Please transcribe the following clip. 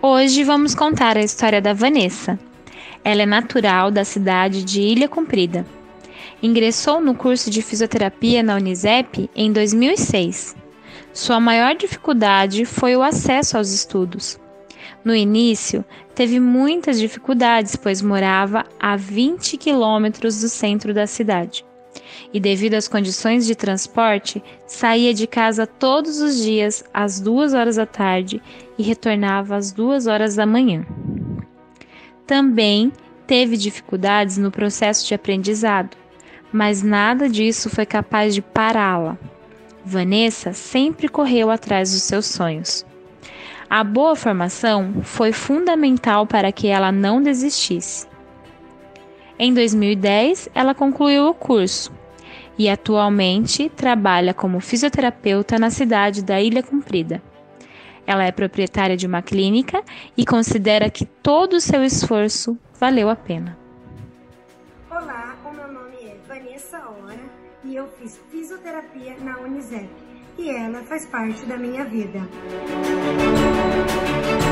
Hoje vamos contar a história da Vanessa. Ela é natural da cidade de Ilha Comprida. Ingressou no curso de fisioterapia na Unisep em 2006. Sua maior dificuldade foi o acesso aos estudos. No início, teve muitas dificuldades, pois morava a 20 quilômetros do centro da cidade. E devido às condições de transporte, saía de casa todos os dias às 2 horas da tarde e retornava às 2 horas da manhã. Também teve dificuldades no processo de aprendizado, mas nada disso foi capaz de pará-la. Vanessa sempre correu atrás dos seus sonhos. A boa formação foi fundamental para que ela não desistisse. Em 2010, ela concluiu o curso e atualmente trabalha como fisioterapeuta na cidade da Ilha Comprida. Ela é proprietária de uma clínica e considera que todo o seu esforço valeu a pena. Olá, o meu nome é Vanessa Ora e eu fiz fisioterapia na Unisep e ela faz parte da minha vida.